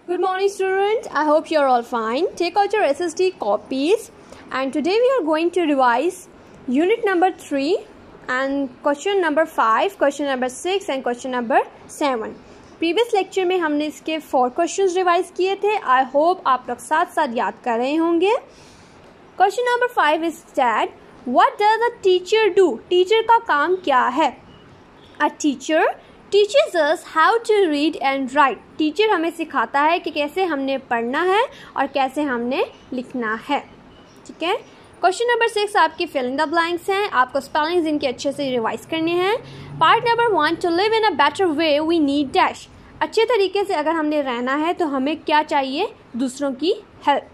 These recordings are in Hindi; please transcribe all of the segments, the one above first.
Good morning students, I hope you are all fine. Take out your SSD copies and today we are going to revise unit number 3 and question number 5, question number 6 and question number 7. Previous lecture में हमने इसके 4 क्वेश्चंस रिवाइज किए थे. आई होप आप लोग साथ साथ याद कर रहे होंगे. Question number 5 is that what does a teacher do. Teacher का काम क्या है? A teacher teaches us how to read and write. Teacher हमें सिखाता है कि कैसे हमने पढ़ना है और कैसे हमने लिखना है. ठीक है. क्वेश्चन नंबर 6 आपकी फिल इन द ब्लैंक्स हैं. आपको स्पेलिंग्स इनके अच्छे से रिवाइज करने हैं. Part number 1 to live in a better way we need dash. अच्छे तरीके से अगर हमने रहना है तो हमें क्या चाहिए? दूसरों की help.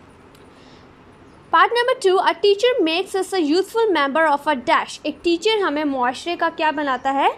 Part number 2 a teacher makes us a useful member of a dash. एक टीचर हमें मुआशरे का क्या बनाता है?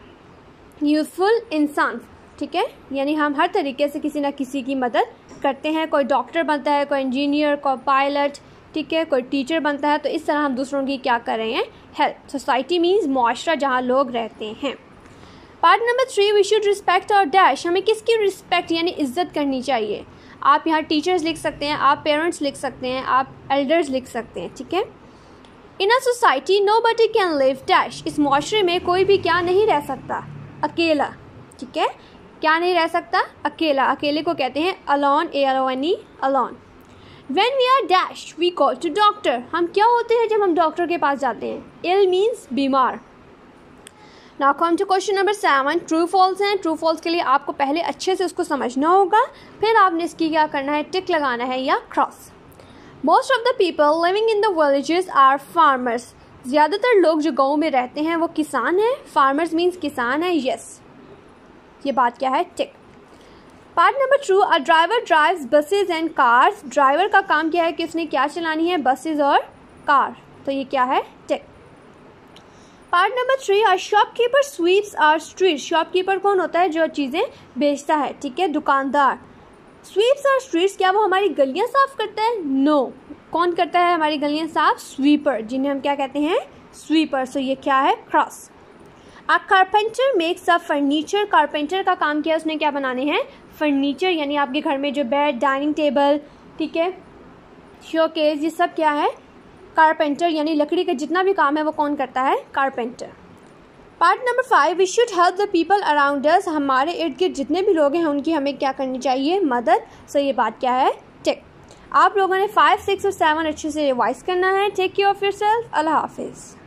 यूजफुल इंसान. ठीक है. यानी हम हर तरीके से किसी ना किसी की मदद करते हैं. कोई डॉक्टर बनता है, कोई इंजीनियर, कोई पायलट. ठीक है. कोई टीचर बनता है. तो इस तरह हम दूसरों की क्या कर रहे हैं? हेल्प. सोसाइटी मीन्स मुआशरा जहाँ लोग रहते हैं. Part number 3 we should respect our dash. हमें किसकी रिस्पेक्ट यानी इज्जत करनी चाहिए? आप यहाँ टीचर्स लिख सकते हैं, आप पेरेंट्स लिख सकते हैं, आप एल्डर्स लिख सकते हैं. ठीक है. In a society nobody can live dash. इस मुआशरे में कोई भी क्या नहीं रह सकता? अकेला. ठीक है. क्या नहीं रह सकता? अकेला. अकेले को कहते हैं alone. ALONE alone. When we are dash we call to doctor. हम क्या होते हैं जब हम डॉक्टर के पास जाते हैं? इल मीन्स बीमार. Now come to question number 7. True false हैं. ट्रू फॉल्स के लिए आपको पहले अच्छे से उसको समझना होगा, फिर आपने इसकी क्या करना है? टिक लगाना है या cross. Most of the people living in the villages are farmers. ज़्यादातर लोग जो गाँव में रहते हैं वो किसान हैं. फार्मर्स मीन्स किसान है. यस, ये बात क्या है? Tick. Part number 2 a driver drives buses and cars. Driver का काम क्या है कि उसने क्या चलानी है? बसेज और कार. तो ये क्या है? Tick. Part number 3 a shopkeeper sweeps our street. Shopkeeper कौन होता है? जो चीज़ें बेचता है. ठीक है. दुकानदार. स्वीप्स और स्ट्रीट्स, क्या वो हमारी गलियां साफ करता है? नो. कौन करता है हमारी गलियां साफ? स्वीपर, जिन्हें हम क्या कहते हैं? स्वीपर. सो ये क्या है? Cross. A carpenter makes a furniture. Carpenter का काम क्या है? उसने क्या बनाने हैं? फर्नीचर. यानी आपके घर में जो बेड, डाइनिंग टेबल, ठीक है, शोकेस, ये सब क्या है? कारपेंटर. यानी लकड़ी का जितना भी काम है वो कौन करता है? Carpenter. Part number 5 we should help the people around us. हमारे इर्द गिर्द जितने भी लोग हैं उनकी हमें क्या करनी चाहिए? मदद. सो ये बात क्या है? टिक. आप लोगों ने 5, 6 और 7 अच्छे से रिवाइज करना है. Take care of yourself. अल्लाह हाफिज़.